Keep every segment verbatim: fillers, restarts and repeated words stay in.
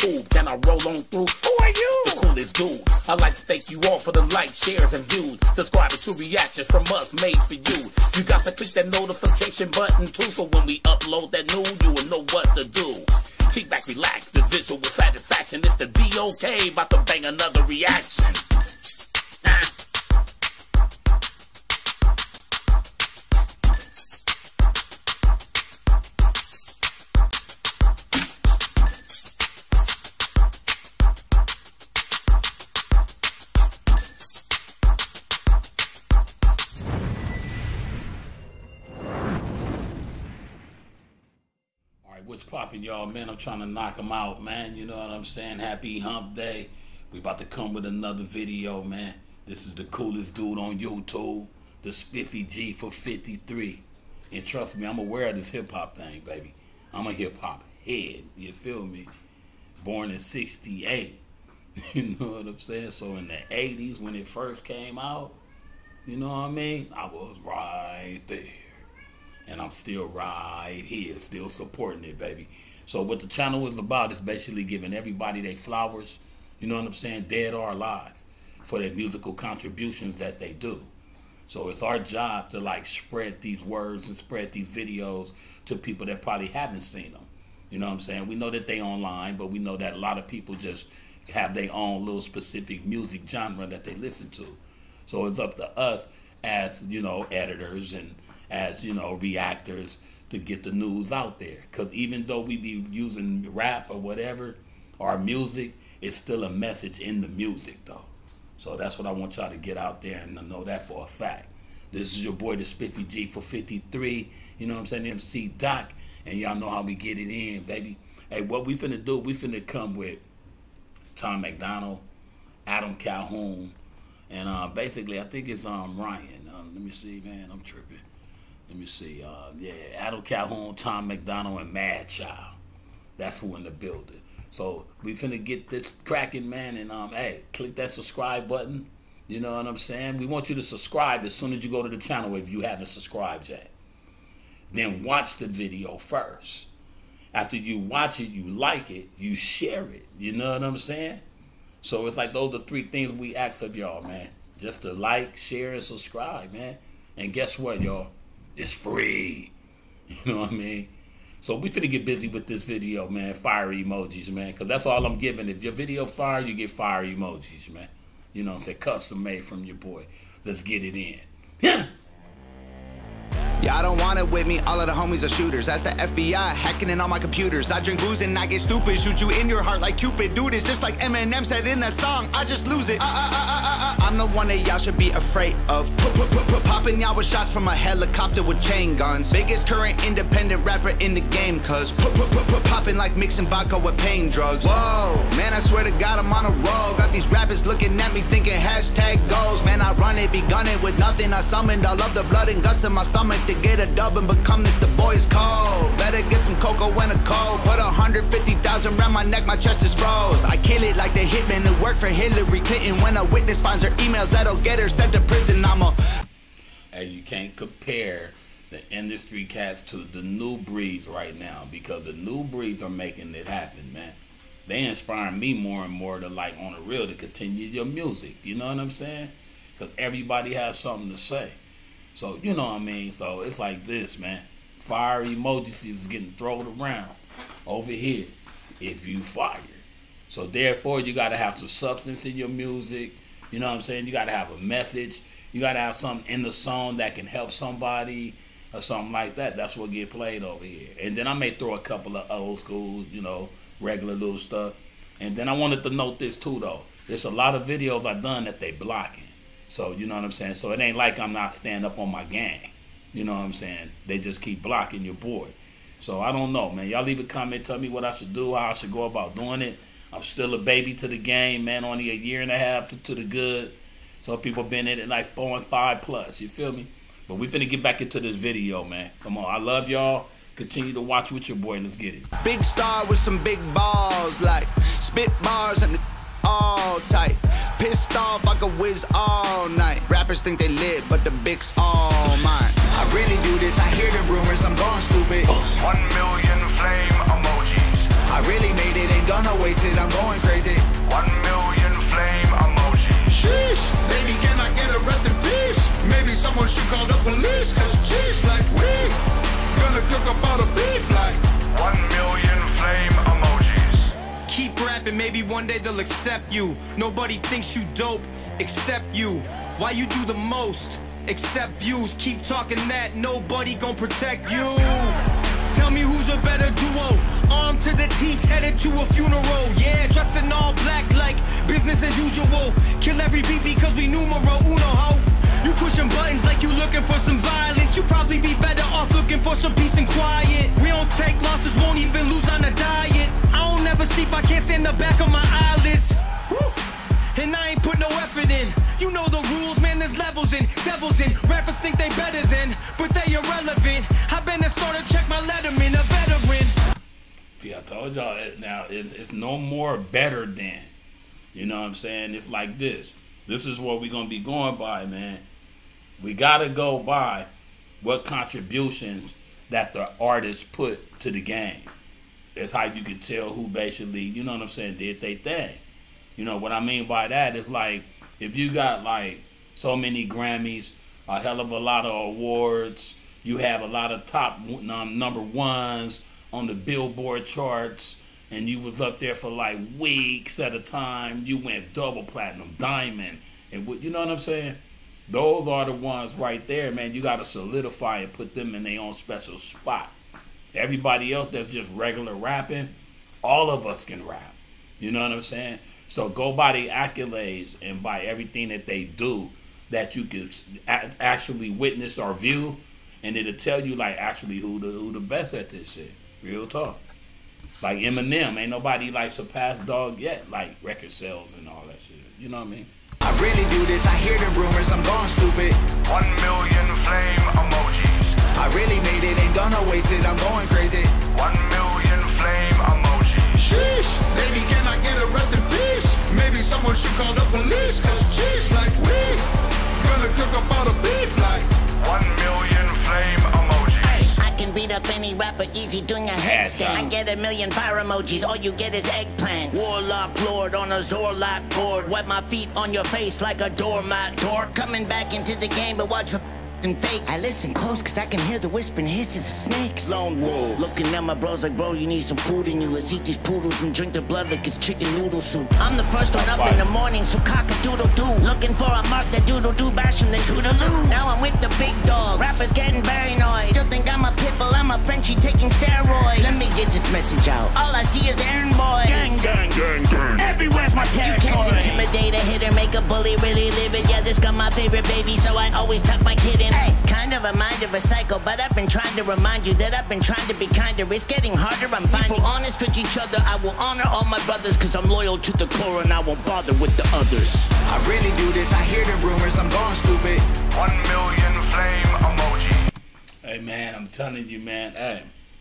YouTube. Can I roll on through? Who are you? The coolest dude. I'd like to thank you all for the likes, shares, and views. Subscribing to reactions from us made for you. You got to click that notification button too, so when we upload that new, you will know what to do. Kick back, relax, the visual satisfaction. It's the D O K, about to bang another reaction. Ah. What's poppin', y'all, man? I'm trying to knock them out, man. You know what I'm saying? Happy hump day. We about to come with another video, man. This is the coolest dude on YouTube, the Spiffy G for fifty-three. And trust me, I'm aware of this hip-hop thing, baby. I'm a hip-hop head, you feel me? Born in sixty-eight, you know what I'm saying? So in the eighties, when it first came out, you know what I mean? I was right there. And I'm still right here, still supporting it, baby. So what the channel is about is basically giving everybody their flowers, you know what I'm saying, dead or alive, for their musical contributions that they do. So it's our job to like spread these words and spread these videos to people that probably haven't seen them. You know what I'm saying? We know that they online, but we know that a lot of people just have their own little specific music genre that they listen to. So it's up to us as, you know, editors and as, you know, reactors to get the news out there. Because even though we be using rap or whatever, or music, it's still a message in the music, though. So that's what I want y'all to get out there and to know that for a fact. This is your boy, the Spiffy G for fifty-three. You know what I'm saying? M C Doc. And y'all know how we get it in, baby. Hey, what we finna do, we finna come with Tom Macdonald, Adam Calhoun, and uh, basically, I think it's um Ryan. Uh, let me see, man, I'm tripping. Let me see. Uh, yeah, Adam Calhoun, Tom Macdonald, and Madchild. That's who in the building. So we finna get this cracking, man. And um, hey, click that subscribe button. You know what I'm saying? We want you to subscribe as soon as you go to the channel if you haven't subscribed yet. Then watch the video first. After you watch it, you like it, you share it. You know what I'm saying? So it's like those are three things we ask of y'all, man. Just to like, share, and subscribe, man. And guess what, y'all? It's free. You know what I mean? So we finna get busy with this video, man. Fire emojis, man. Because that's all I'm giving. If your video fire, you get fire emojis, man. You know what I'm saying? Custom made from your boy. Let's get it in. Yeah. Yeah, I don't want it with me, all of the homies are shooters. That's the F B I, hacking in all my computers. I drink booze and I get stupid, shoot you in your heart like Cupid. Dude, it's just like Eminem said in that song, I just lose it. uh, uh, uh, uh, uh. I'm the one that y'all should be afraid of. Popping y'all with shots from a helicopter with chain guns. Biggest current independent rapper in the game, cause popping like mixing vodka with pain drugs. Whoa, man, I swear to God I'm on a roll. Got these rappers looking at me thinking hashtag goals. Man, I run it, be gunning with nothing. I summoned all of the blood and guts in my stomach to get a dub and become this the boys code. Better get some cocoa and a cold. Put a hundred fifty thousand around my neck, my chest is froze. I kill it like the hitman who worked for Hillary Clinton. When a witness finds her emails, that'll get her sent to prison. I'm a... Hey, you can't compare the industry cats to the new breeds right now, because the new breeds are making it happen, man. They inspire me more and more to, like, on the real, to continue your music. You know what I'm saying? Because everybody has something to say. So, you know what I mean? So, it's like this, man. Fire emojis is getting thrown around over here if you fire. So, therefore, you got to have some substance in your music. You know what I'm saying? You got to have a message. You got to have something in the song that can help somebody or something like that. That's what get played over here. And then I may throw a couple of old school, you know, regular little stuff. And then I wanted to note this, too, though. There's a lot of videos I've done that they blocking. So, you know what I'm saying? So, it ain't like I'm not standing up on my gang. You know what I'm saying? They just keep blocking your boy. So, I don't know, man. Y'all leave a comment. Tell me what I should do, how I should go about doing it. I'm still a baby to the game, man. Only a year and a half to, to the good. So, people been in it like four and five plus. You feel me? But we finna get back into this video, man. Come on. I love y'all. Continue to watch with your boy. Let's get it. Big star with some big balls, like spit bars and the all tight. Pissed off, I could whiz all night. Rappers think they lit, but the big's all mine. I really do this, I hear the rumors, I'm going stupid. One million flame emojis. I I really made it, ain't gonna waste it, I'm going crazy. One million flame emojis. Sheesh, baby, can I get a rest in peace? Maybe someone should call the police, cause cheese like we gonna cook up all the beef like One million flame emojis. Keep rapping, maybe one day they'll accept you. Nobody thinks you dope except you. Why you do the most except views? Keep talking that, nobody gon' protect you. Tell me who's a better duo. Armed to the teeth, headed to a funeral. Yeah, dressed in all black like business as usual. Kill every beat because we numero uno, ho. You pushing buttons like you looking for some violence. You probably be better off looking for some peace and quiet. We don't take losses, won't even lose on a diet. I don't never sleep, I can't stand the back of my eyelids. Whew. And I ain't put no effort in. You know the rules, man, there's levels in, devils in. Rappers think they better than, but they irrelevant. I've been a starter, check my letterman, a veteran. See, I told y'all, now it's, it's no more better than. You know what I'm saying? It's like this. This is what we're going to be going by, man. We got to go by what contributions that the artists put to the game. That's how you can tell who basically, you know what I'm saying, did they thing. You know, what I mean by that is like, if you got like so many Grammys, a hell of a lot of awards, you have a lot of top um, number ones on the Billboard charts, and you was up there for like weeks at a time, you went double platinum, diamond, and you know what I'm saying? Those are the ones right there, man. You got to solidify and put them in their own special spot. Everybody else that's just regular rapping, all of us can rap. You know what I'm saying? So go by the accolades and by everything that they do that you can actually witness or view, and it'll tell you like actually who the who the best at this shit. Real talk. Like Eminem, ain't nobody like surpassed Dog yet, like record sales and all that shit. You know what I mean? I really do this, I hear the rumors, I'm going stupid. One million flame emojis. I really made it, ain't gonna waste it, I'm going crazy. One million flame emojis. Sheesh, baby, can I get a rest in peace? Maybe someone should call the police, cause cheese like we gonna cook up all the beef like One million flame emojis. Hey, I can beat up any rapper easy doing a headstand. I get a million fire emojis, all you get is eggplants. Warlock lord on a Zorlot board. Wipe my feet on your face like a doormat. Door coming back into the game, but watch for and fakes. I listen close cause I can hear the whispering hisses of snakes. Lone wolf, looking at my bros like, bro, you need some food in you. Let's eat these poodles and drink the blood like it's chicken noodle soup. I'm the first one up in the morning, so cock-a-doodle-doo. Looking for a mark that doodle-doo, bashing the toodaloo. Now I'm with the big dogs, rappers getting paranoid. Still think I'm a pitbull, I'm a Frenchie taking steroids. Let me get this message out, all I see is errand boys. Gang, gang, gang, gang, everywhere's my territory. You can't intimidate a hitter, make a bully really live it. Yeah, this got my favorite baby, so I always tuck my kid in. Hey, kind of a mind of a psycho, but I've been trying to remind you that I've been trying to be kinder. It's getting harder, I'm finding honest with each other. I will honor all my brothers, cause I'm loyal to the core and I won't bother with the others. I really do this, I hear the rumors, I'm going stupid. One million flame emoji. Hey man, I'm telling you, man, hey,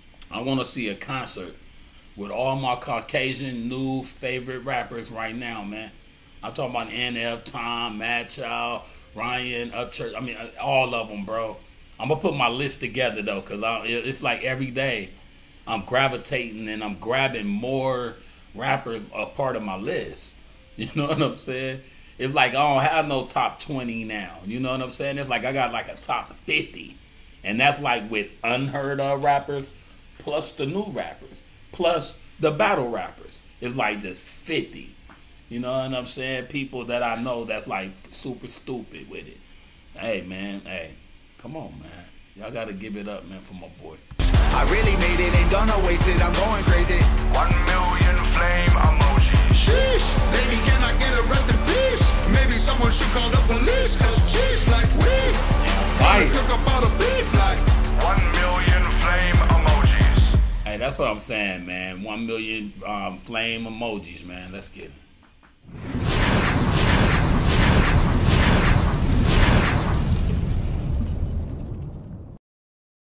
I want to see a concert with all my Caucasian new favorite rappers right now, man. I'm talking about N F, Tom, Madchild, Ryan, Upchurch. I mean, all of them, bro. I'm going to put my list together, though, because it's like every day I'm gravitating and I'm grabbing more rappers a part of my list. You know what I'm saying? It's like I don't have no top twenty now. You know what I'm saying? It's like I got like a top fifty. And that's like with unheard of rappers plus the new rappers plus the battle rappers. It's like just fifty. You know what I'm saying? People that I know that's like super stupid with it. Hey, man. Hey, come on, man. Y'all got to give it up, man, for my boy. I really made it, ain't gonna waste it, I'm going crazy. One million flame emojis. Sheesh, baby, can I get a rest in peace? Maybe someone should call the police, cause cheese like we gonna cook up all the beef like One million flame emojis. Hey, that's what I'm saying, man. One million um, flame emojis, man. Let's get it.